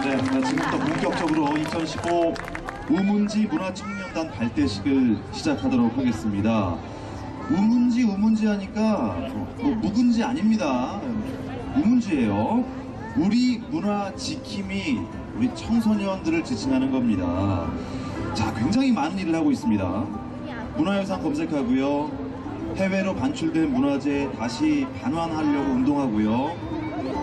네, 지금부터 본격적으로 2015 우문지 문화청년단 발대식을 시작하도록 하겠습니다. 우문지 하니까 뭐 묵은지 아닙니다. 우문지예요. 우리 문화 지킴이 우리 청소년들을 지칭하는 겁니다. 자, 굉장히 많은 일을 하고 있습니다. 문화유산 검색하고요. 해외로 반출된 문화재 다시 반환하려고 운동하고요.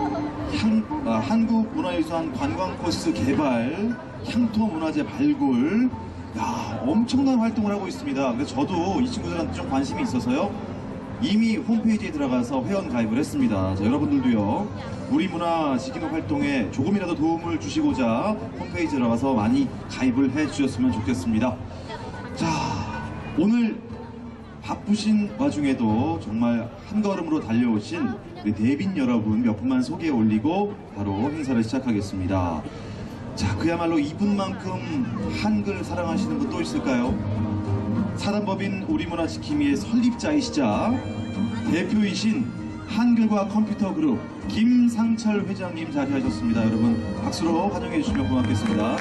한국 문화유산 관광 코스 개발, 향토 문화재 발굴, 야, 엄청난 활동을 하고 있습니다. 그래서 저도 이 친구들한테 좀 관심이 있어서요. 이미 홈페이지에 들어가서 회원 가입을 했습니다. 자, 여러분들도요. 우리 문화 지키는 활동에 조금이라도 도움을 주시고자 홈페이지에 들어가서 많이 가입을 해 주셨으면 좋겠습니다. 자, 오늘 바쁘신 와중에도 정말 한 걸음으로 달려오신 우리 대빈 여러분 몇 분만 소개해 올리고 바로 행사를 시작하겠습니다. 자, 그야말로 이분만큼 한글 사랑하시는 분 또 있을까요? 사단법인 우리문화 지킴이의 설립자이시자 대표이신 한글과 컴퓨터 그룹 김상철 회장님 자리하셨습니다. 여러분 박수로 환영해 주시면 고맙겠습니다.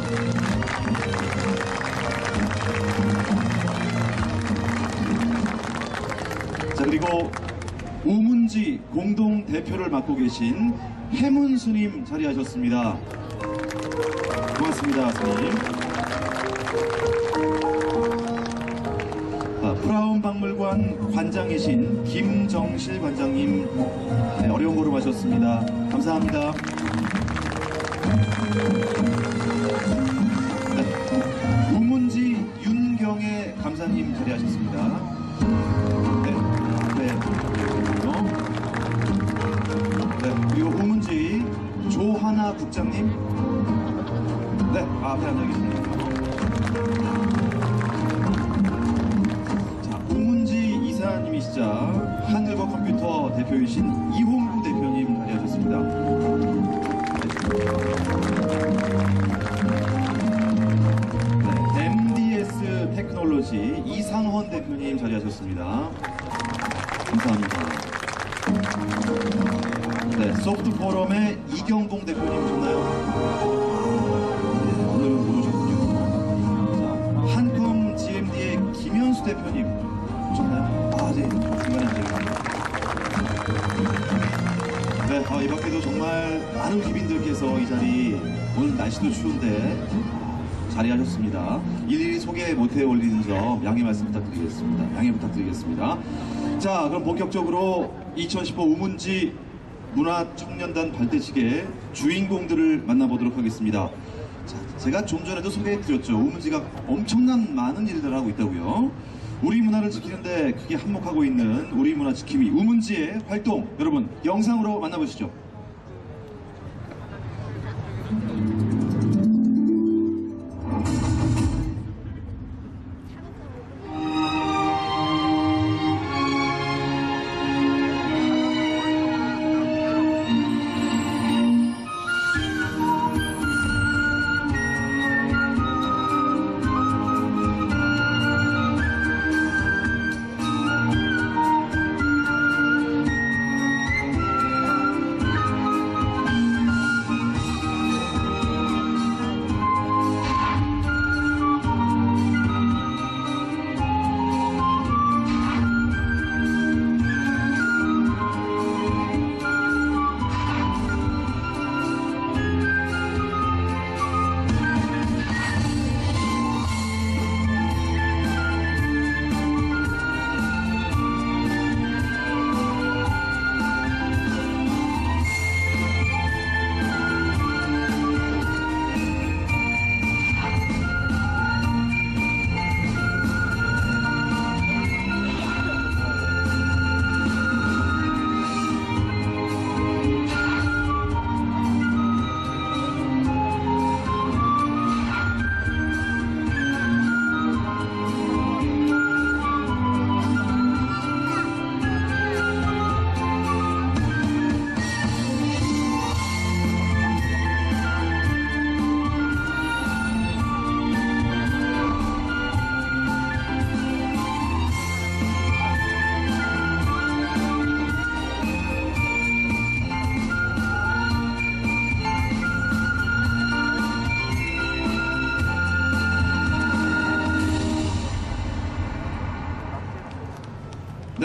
자, 그리고 우문지 공동 대표를 맡고 계신 해문 스님 자리하셨습니다. 고맙습니다, 스님. 프라운 박물관 관장이신 김정실 관장님, 네, 어려운 걸음 하셨습니다. 감사합니다. 네, 우문지 윤경애 감사님 자리하셨습니다. 네, 그리고 우문지 조하나 국장님, 네, 앞에 앉아 계십니다. 자, 우문지 이사님이시자 한글과 컴퓨터 대표이신 이홍구 대표님 자리하셨습니다. 네, MDS 테크놀로지 이상헌 대표님 자리하셨습니다. 감사합니다. 네, 소프트 포럼의 이경봉 대표님 오셨나요? 네, 오늘은 못 오셨군요. 자, 한컴 GMD의 김현수 대표님 오셨나요? 아, 네, 중간에 앉아있습니다. 네, 이 밖에도 정말 많은 귀빈들께서 이 자리, 오늘 날씨도 추운데 자리하셨습니다. 일일이 소개 못해 올리는 점 양해 말씀 부탁드리겠습니다. 양해 부탁드리겠습니다. 자, 그럼 본격적으로 2015 우문지 문화청년단 발대식의 주인공들을 만나보도록 하겠습니다. 자, 제가 좀 전에도 소개해드렸죠. 우문지가 엄청난 많은 일들을 하고 있다고요. 우리 문화를 지키는데 크게 한몫하고 있는 우리 문화 지킴이 우문지의 활동, 여러분 영상으로 만나보시죠.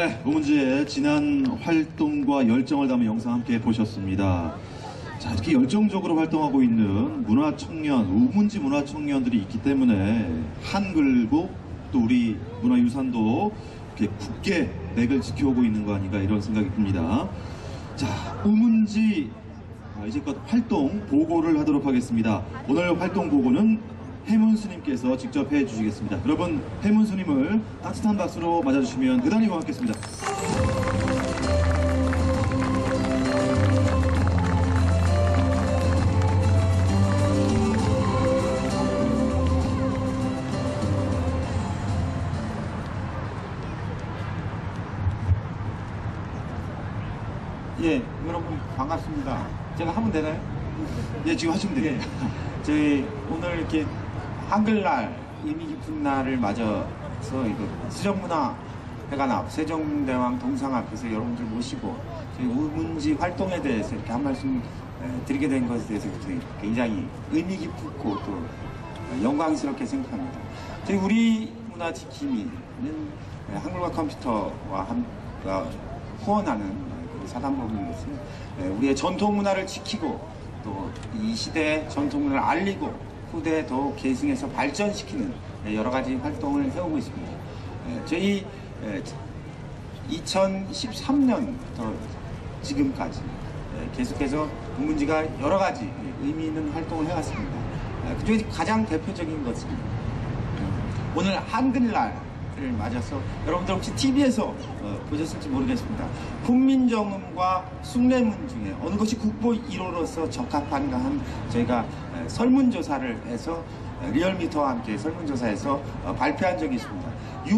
네, 우문지의 지난 활동과 열정을 담은 영상 함께 보셨습니다. 자, 이렇게 열정적으로 활동하고 있는 문화청년, 우문지 문화청년들이 있기 때문에 한글고 또 우리 문화유산도 이렇게 굳게 맥을 지켜오고 있는 거 아닌가 이런 생각이 듭니다. 자, 우문지 이제껏 활동 보고를 하도록 하겠습니다. 오늘 활동 보고는 해문스님께서 직접 해주시겠습니다. 여러분, 해문스님을 따뜻한 박수로 맞아주시면 대단히 고맙겠습니다. 예, 여러분 반갑습니다. 제가 하면 되나요? 예, 지금 하시면 돼요. 저희 오늘 이렇게 한글날, 의미 깊은 날을 맞아서 이거 수정문화회관앞 세종대왕 동상 앞에서 여러분들 모시고 저희 우문지 활동에 대해서 이렇게 한 말씀 드리게 된 것에 대해서 굉장히 의미 깊고 또 영광스럽게 생각합니다. 저희 우리 문화 지킴이는 한글과 컴퓨터와 후원하는 사단법인으로서 우리의 전통 문화를 지키고 또 이 시대의 전통 문화를 알리고 후대에 더욱 계승해서 발전시키는 여러 가지 활동을 해오고 있습니다. 저희 2013년부터 지금까지 계속해서 우문지가 여러 가지 의미 있는 활동을 해왔습니다. 그중에 가장 대표적인 것은 오늘 한글날을 맞아서 여러분들 혹시 TV에서 보셨을지 모르겠습니다. 훈민정음과 숭례문 중에 어느 것이 국보 1호로서 적합한가 한 저희가 설문조사를 해서 리얼미터와 함께 설문조사에서 발표한 적이 있습니다.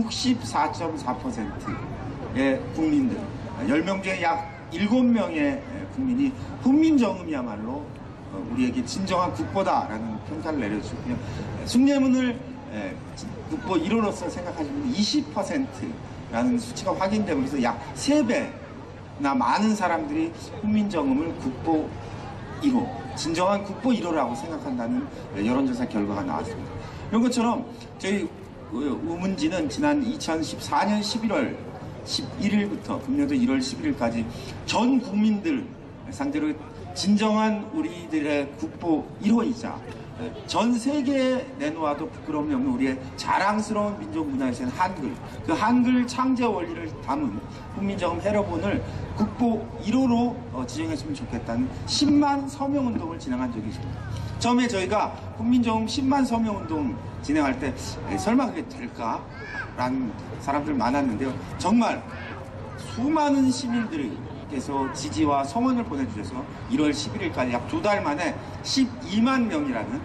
64.4%의 국민들, 10명 중에 약 7명의 국민이 훈민정음이야말로 우리에게 진정한 국보다라는 평가를 내려주고요. 숭례문을 국보 1호로서 생각하시면 20%라는 수치가 확인되고 있어서 약 3배나 많은 사람들이 훈민정음을 국보 1호, 진정한 국보 1호라고 생각한다는 여론조사 결과가 나왔습니다. 이런 것처럼 저희 우문지는 지난 2014년 11월 11일부터 금년도 1월 11일까지 전 국민들 상대로 진정한 우리들의 국보 1호이자 전 세계에 내놓아도 부끄러움이 없는 우리의 자랑스러운 민족 문화유산 한글, 그 한글 창제 원리를 담은 훈민정음 해로본을 국보 1호로 지정했으면 좋겠다는 10만 서명 운동을 진행한 적이 있습니다. 처음에 저희가 훈민정음 10만 서명 운동 진행할 때 설마 그게 될까? 라는 사람들 많았는데요. 정말 수많은 시민들께서 지지와 성원을 보내주셔서 1월 11일까지 약 2달 만에 12만 명이라는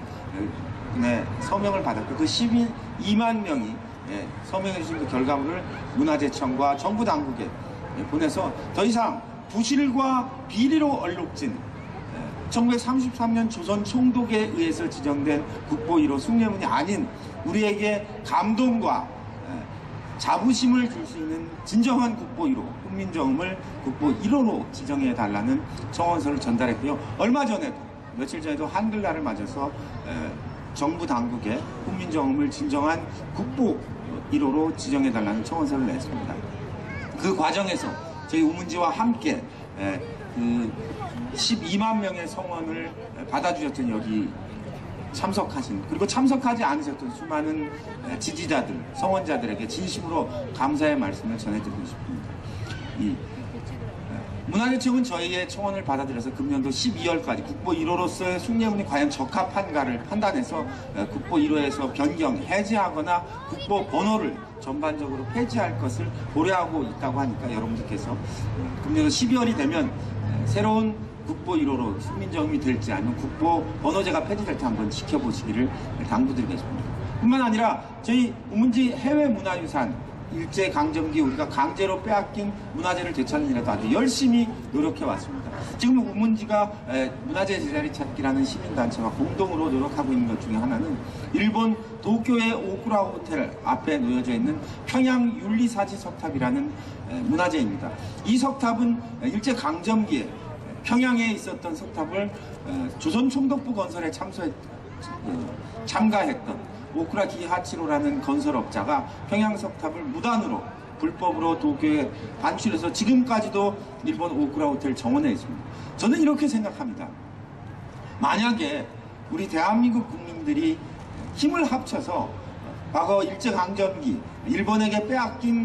서명을 받았고 그 12만 명이 서명해 주신 그 결과물을 문화재청과 정부 당국에 보내서 더 이상 부실과 비리로 얼룩진 1933년 조선 총독에 의해서 지정된 국보 1호 숭례문이 아닌 우리에게 감동과 자부심을 줄 수 있는 진정한 국보 1호, 훈민정음을 국보 1호로 지정해 달라는 청원서를 전달했고요. 얼마 전에도, 며칠 전에도 한글날을 맞아서 정부 당국에 훈민정음을 진정한 국보 1호로 지정해 달라는 청원서를 냈습니다. 그 과정에서 저희 우문지와 함께 그 12만 명의 성원을 받아주셨던 여기 참석하신, 그리고 참석하지 않으셨던 수많은 지지자들, 성원자들에게 진심으로 감사의 말씀을 전해드리고 싶습니다. 문화재청은 저희의 청원을 받아들여서 금년도 12월까지 국보 1호로서의 숭례문이 과연 적합한가를 판단해서 국보 1호에서 변경, 해제하거나 국보 번호를 전반적으로 폐지할 것을 고려하고 있다고 하니까 여러분들께서 금년도 12월이 되면 새로운 국보 1호로 훈민정음이 될지 아니면 국보 번호제가 폐지될지 한번 지켜보시기를 당부드리겠습니다. 뿐만 아니라 저희 우문지 해외문화유산 일제강점기 우리가 강제로 빼앗긴 문화재를 되찾는 일에도 아주 열심히 노력해 왔습니다. 지금 우문지가 문화재 제자리 찾기라는 시민단체와 공동으로 노력하고 있는 것 중에 하나는 일본 도쿄의 오쿠라 호텔 앞에 놓여져 있는 평양 윤리사지 석탑이라는 문화재입니다. 이 석탑은 일제강점기에 평양에 있었던 석탑을 조선 총독부 건설에 참가했던 오쿠라 기하치로라는 건설업자가 평양 석탑을 무단으로 불법으로 도쿄에 반출해서 지금까지도 일본 오쿠라 호텔 정원에 있습니다. 저는 이렇게 생각합니다. 만약에 우리 대한민국 국민들이 힘을 합쳐서 과거 일제강점기 일본에게 빼앗긴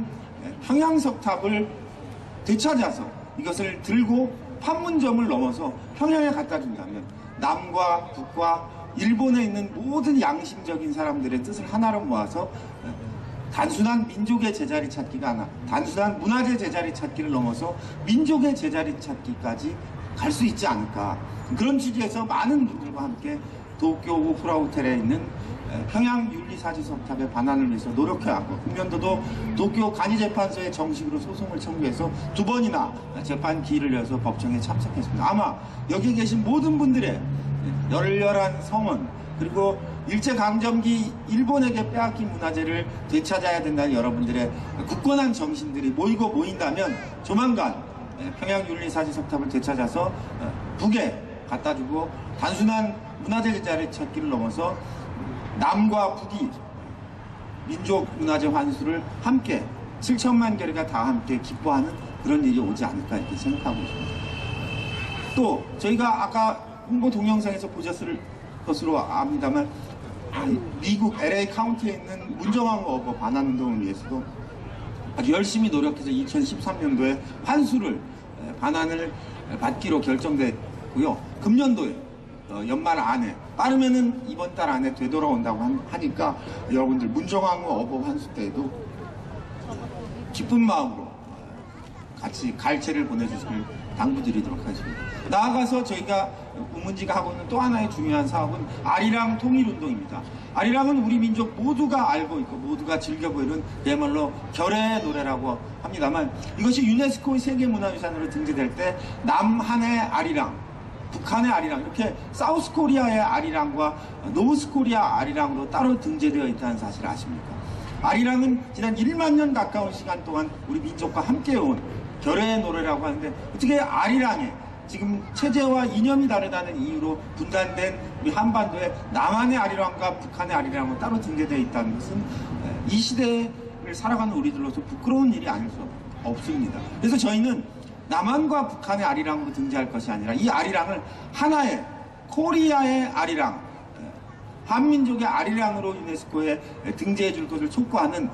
평양석탑을 되찾아서 이것을 들고 판문점을 넘어서 평양에 갖다 준다면 남과 북과 일본에 있는 모든 양심적인 사람들의 뜻을 하나로 모아서 단순한 민족의 제자리 찾기가 아니라 단순한 문화재 제자리 찾기를 넘어서 민족의 제자리 찾기까지 갈 수 있지 않을까. 그런 취지에서 많은 분들과 함께 도쿄 오쿠라 호텔에 있는 평양 윤리사지석탑의 반환을 위해서 노력해왔고 금년도도 도쿄 간이재판소에 정식으로 소송을 청구해서 2번이나 재판 기일을 열어서 법정에 참석했습니다. 아마 여기 계신 모든 분들의 열렬한 성원 그리고 일제강점기 일본에게 빼앗긴 문화재를 되찾아야 된다는 여러분들의 굳건한 정신들이 모인다면 조만간 평양 윤리사지석탑을 되찾아서 북에 갖다주고 단순한 문화재 제자리 찾기를 넘어서 남과 북이 민족 문화재 환수를 함께 7천만 개가 다 함께 기뻐하는 그런 일이 오지 않을까 이렇게 생각하고 있습니다. 또 저희가 아까 홍보 동영상에서 보셨을 것으로 압니다만 미국 LA 카운티에 있는 문정왕후 어버 반환운동을 위해서도 아주 열심히 노력해서 2013년도에 환수를 반환을 받기로 결정됐고요. 금년도에 연말 안에 빠르면은 이번 달 안에 되돌아온다고 하니까 여러분들 문정왕후 어버 환수 때에도 기쁜 마음으로 같이 갈채를 보내주시길 당부드리도록 하겠습니다. 나아가서 저희가 우문지가 하고 있는 또 하나의 중요한 사업은 아리랑 통일운동입니다. 아리랑은 우리 민족 모두가 알고 있고 모두가 즐겨 보이는 그야말로 결의 노래라고 합니다만 이것이 유네스코 세계문화유산으로 등재될 때 남한의 아리랑 북한의 아리랑 이렇게 사우스코리아의 아리랑과 노스코리아 아리랑으로 따로 등재되어 있다는 사실을 아십니까? 아리랑은 지난 1만 년 가까운 시간 동안 우리 민족과 함께해온 결의의 노래라고 하는데 어떻게 아리랑에 지금 체제와 이념이 다르다는 이유로 분단된 우리 한반도에 남한의 아리랑과 북한의 아리랑은 따로 등재되어 있다는 것은 이 시대를 살아가는 우리들로서 부끄러운 일이 아닐 수 없습니다. 그래서 저희는 남한과 북한의 아리랑으로 등재할 것이 아니라 이 아리랑을 하나의 코리아의 아리랑 한민족의 아리랑으로 유네스코에 등재해 줄 것을 촉구하는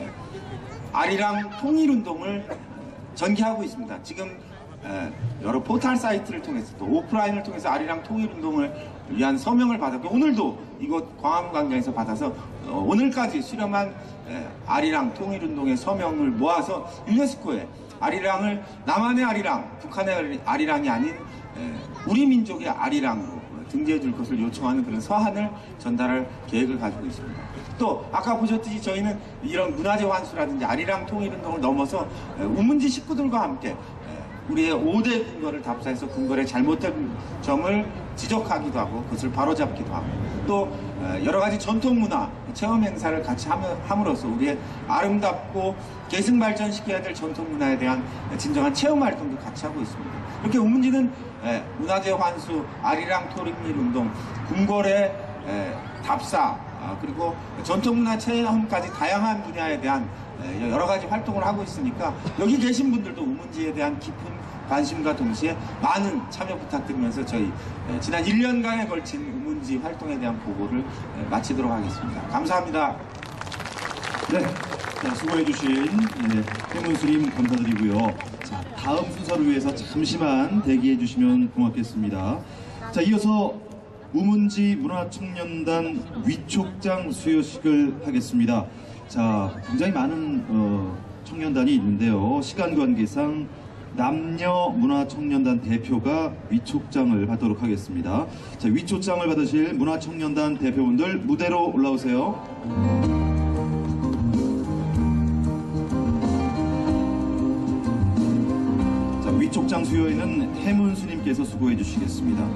아리랑 통일운동을 전개하고 있습니다. 지금 여러 포털 사이트를 통해서 또 오프라인을 통해서 아리랑 통일운동을 위한 서명을 받았고 오늘도 이곳 광화문 광장에서 받아서 오늘까지 수렴한 아리랑 통일운동의 서명을 모아서 유네스코에 아리랑을 남한의 아리랑, 북한의 아리랑이 아닌 우리 민족의 아리랑으로 등재해 줄 것을 요청하는 그런 서한을 전달할 계획을 가지고 있습니다. 또 아까 보셨듯이 저희는 이런 문화재 환수라든지 아리랑 통일운동을 넘어서 우문지 식구들과 함께 우리의 5대 궁궐을 답사해서 궁궐의 잘못된 점을 지적하기도 하고 그것을 바로잡기도 하고 또 여러 가지 전통문화 체험 행사를 같이 함으로써 우리의 아름답고 계승발전시켜야 될 전통문화에 대한 진정한 체험 활동도 같이 하고 있습니다. 이렇게 우문지는 문화재 환수, 아리랑 통일운동, 궁궐의 답사 그리고 전통문화 체험까지 다양한 분야에 대한 여러 가지 활동을 하고 있으니까 여기 계신 분들도 우문지에 대한 깊은 관심과 동시에 많은 참여 부탁드리면서 저희 지난 1년간에 걸친 우문지 활동에 대한 보고를 마치도록 하겠습니다. 감사합니다. 네, 수고해주신 해문스님 감사드리고요. 자, 다음 순서를 위해서 잠시만 대기해주시면 고맙겠습니다. 자, 이어서 우문지 문화청년단 위촉장 수여식을 하겠습니다. 자, 굉장히 많은 청년단이 있는데요. 시간 관계상 남녀 문화청년단 대표가 위촉장을 받도록 하겠습니다. 자, 위촉장을 받으실 문화청년단 대표분들 무대로 올라오세요. 자, 위촉장 수여에는 해문스님께서 수고해 주시겠습니다.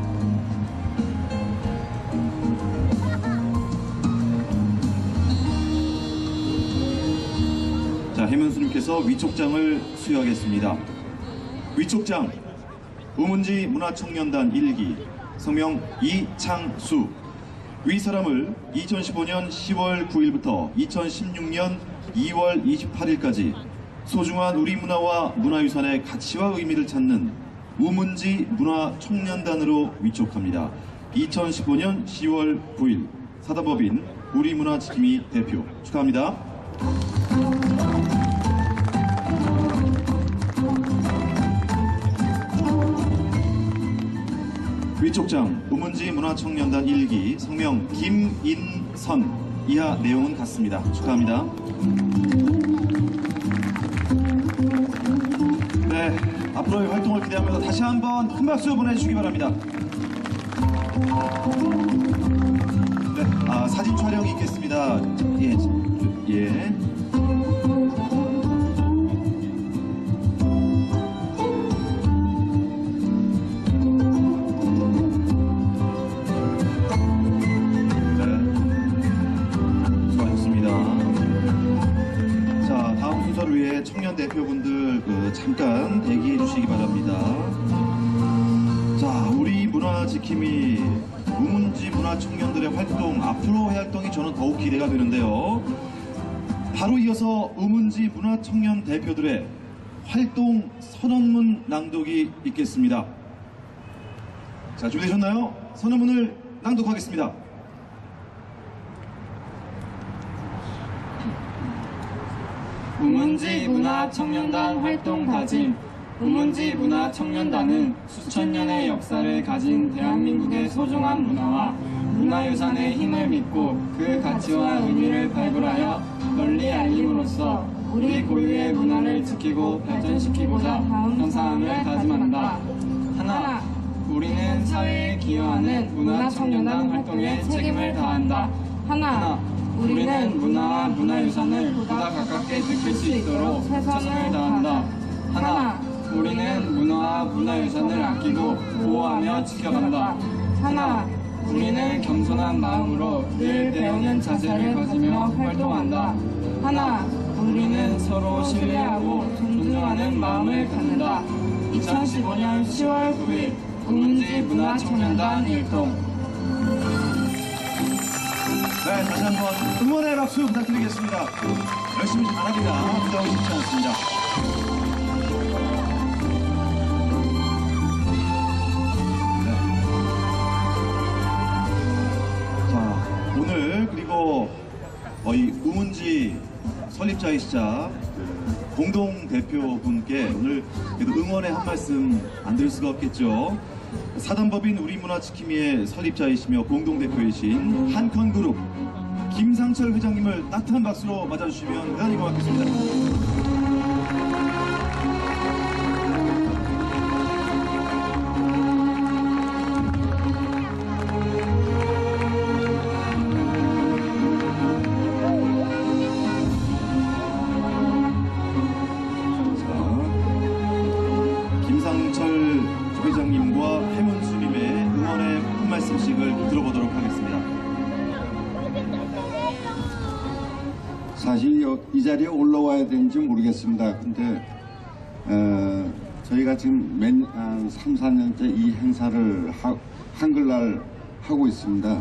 자, 해문스님께서 위촉장을 수여하겠습니다. 위촉장 우문지 문화청년단 1기 성명 이창수 위 사람을 2015년 10월 9일부터 2016년 2월 28일까지 소중한 우리 문화와 문화유산의 가치와 의미를 찾는 우문지 문화청년단으로 위촉합니다. 2015년 10월 9일 사단법인 우리문화지킴이 대표 축하합니다. 위촉장 우문지 문화청년단 1기 성명 김인선 이하 내용은 같습니다. 축하합니다. 네, 앞으로의 활동을 기대하면서 다시 한번 큰 박수 보내주시기 바랍니다. 네, 사진 촬영이 있겠습니다. 예. 청년 대표분들 잠깐 대기해 주시기 바랍니다. 자, 우리 문화 지킴이 우문지 문화 청년들의 활동, 앞으로의 활동이 저는 더욱 기대가 되는데요. 바로 이어서 우문지 문화 청년 대표들의 활동 선언문 낭독이 있겠습니다. 자, 준비되셨나요? 선언문을 낭독하겠습니다. 우문지 문화청년단 활동 다짐. 우문지 문화청년단은 수천 년의 역사를 가진 대한민국의 소중한 문화와 문화유산의 힘을 믿고 그 가치와 의미를 발굴하여 널리 알림으로써 우리 고유의 문화를 지키고 발전시키고자 현사함을 다짐한다. 하나, 우리는 사회에 기여하는 문화청년단 활동에 책임을 다한다. 하나, 우리는 문화와 문화유산을 보다 가깝게 느낄 수 있도록 최선을 다한다. 하나, 우리는 문화와 문화유산을 아끼고 보호하며 지켜간다. 하나, 우리는 겸손한 마음으로 늘 배우는 자세를 가지며 활동한다. 하나, 우리는 서로 신뢰하고 존중하는 마음을 갖는다. 2015년 10월 9일 우문지 문화청년단 일동. 네, 다시 한번 응원의 박수 부탁드리겠습니다. 열심히 잘합니다. 부담이 쉽지 않습니다. 네. 자, 오늘 그리고 이 우문지 설립자이시자 공동대표분께 오늘 그래도 응원의 한 말씀 안 드릴 수가 없겠죠. 사단법인 우리문화지킴이의 설립자이시며 공동대표이신 한컨그룹 김상철 회장님을 따뜻한 박수로 맞아주시면 대단히 고맙겠습니다. 김상철 회장님과 해문수님의 응원의 한 말씀씩을 들어보도록 하겠습니다. 사실 이 자리에 올라와야 되는지 모르겠습니다. 근데 저희가 지금 3, 4년째 이 행사를 한글날 하고 있습니다.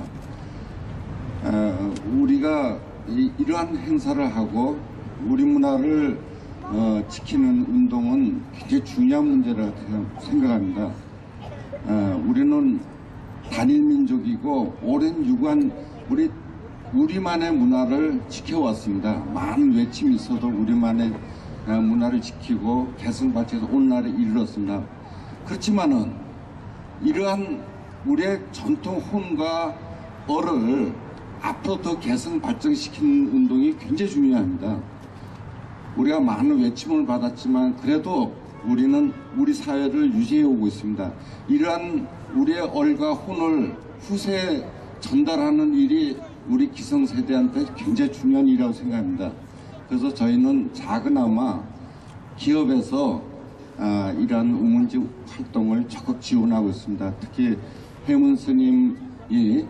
우리가 이러한 행사를 하고 우리 문화를 지키는 운동은 굉장히 중요한 문제라고 생각합니다. 우리는 단일민족이고 오랜 유관 우리만의 문화를 지켜왔습니다. 많은 외침이 있어도 우리만의 문화를 지키고 개성 발전해서 오늘날에 이르렀습니다. 그렇지만은 이러한 우리의 전통 혼과 어를 앞으로 더 개성 발전시키는 운동이 굉장히 중요합니다. 우리가 많은 외침을 받았지만 그래도 우리는 우리 사회를 유지해 오고 있습니다. 이러한 우리의 얼과 혼을 후세에 전달하는 일이 우리 기성세대한테 굉장히 중요한 일이라고 생각합니다. 그래서 저희는 작은아마 기업에서 이러한 우문지 활동을 적극 지원하고 있습니다. 특히 해문 스님이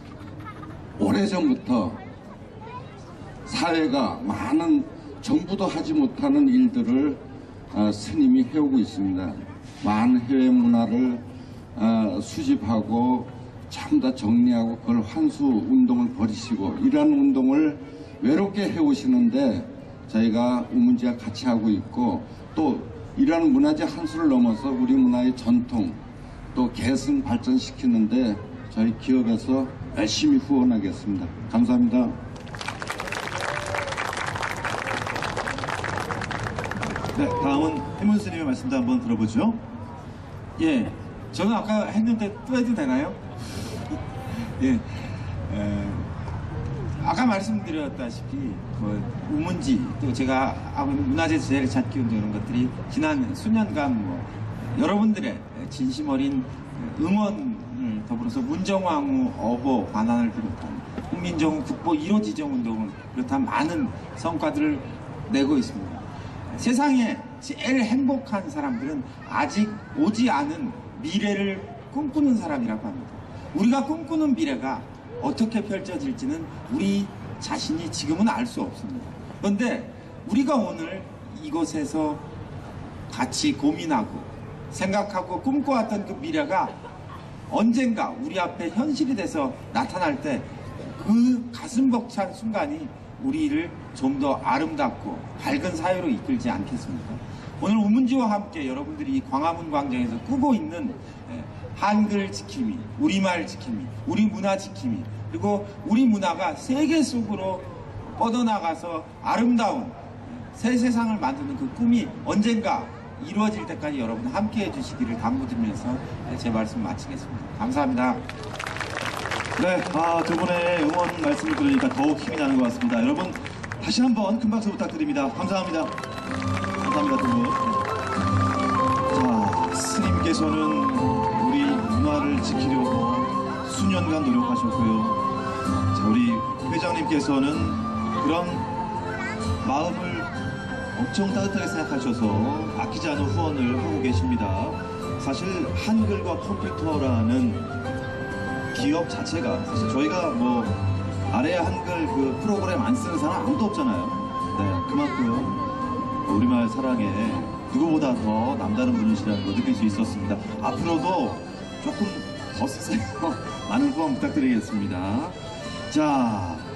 오래전부터 사회가 많은 정부도 하지 못하는 일들을 스님이 해오고 있습니다. 많은 해외 문화를 수집하고 전부 다 정리하고 그걸 환수 운동을 벌이시고 이러한 운동을 외롭게 해오시는데 저희가 우문지와 같이 하고 있고 또 이러한 문화재 한수를 넘어서 우리 문화의 전통 또 계승 발전시키는데 저희 기업에서 열심히 후원하겠습니다. 감사합니다. 네, 다음은 해문 스님의 말씀도 한번 들어보죠. 예, 저는 아까 했는데 또 해도 되나요? 예, 아까 말씀드렸다시피 우문지 또 제가 하고 있는 문화재 제를 찾기 운동 이런 것들이 지난 수년간 여러분들의 진심 어린 응원을 더불어서 문정왕후 어보 관한을 비롯한 훈민정음 국보 1호 지정 운동을 비롯한 많은 성과들을 내고 있습니다. 세상에 제일 행복한 사람들은 아직 오지 않은 미래를 꿈꾸는 사람이라고 합니다. 우리가 꿈꾸는 미래가 어떻게 펼쳐질지는 우리 자신이 지금은 알 수 없습니다. 그런데 우리가 오늘 이곳에서 같이 고민하고 생각하고 꿈꿔왔던 그 미래가 언젠가 우리 앞에 현실이 돼서 나타날 때 그 가슴 벅찬 순간이 우리를 좀 더 아름답고 밝은 사회로 이끌지 않겠습니까? 오늘 우문지와 함께 여러분들이 이 광화문 광장에서 꾸고 있는 한글 지킴이, 우리말 지킴이, 우리 문화 지킴이, 그리고 우리 문화가 세계 속으로 뻗어나가서 아름다운 새 세상을 만드는 그 꿈이 언젠가 이루어질 때까지 여러분 함께 해주시기를 당부드리면서 제 말씀 마치겠습니다. 감사합니다. 네, 두 분의 응원 말씀을 들으니까 더욱 힘이 나는 것 같습니다. 여러분, 다시 한번 큰 박수 부탁드립니다. 감사합니다. 감사합니다, 두 분. 자, 스님께서는 우리 문화를 지키려고 수년간 노력하셨고요. 자, 우리 회장님께서는 그런 마음을 엄청 따뜻하게 생각하셔서 아끼지 않은 후원을 하고 계십니다. 사실 한글과 컴퓨터라는 기업 자체가 사실 저희가 아래 한글 그 프로그램 안 쓰는 사람 아무도 없잖아요. 네, 그만큼 우리말 사랑에 누구보다 더 남다른 분이시라는 걸 느낄 수 있었습니다. 앞으로도 조금 더 쓰세요. 많은 후원 부탁드리겠습니다. 자,